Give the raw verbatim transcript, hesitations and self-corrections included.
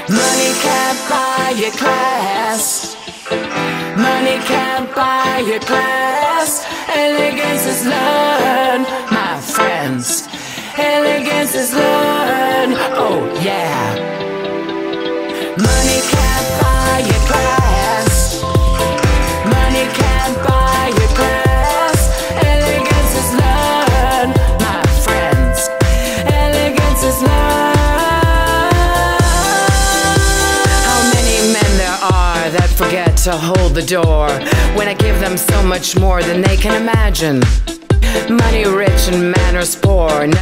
Money can't buy your class. Money can't buy your class. Elegance is learned, my friends. Elegance is learned, oh yeah. Money can't buy your class. Money can't buy your class. Elegance is learned, my friends. Elegance is learned. That forget to hold the door when I give them so much more than they can imagine. Money rich and manners poor.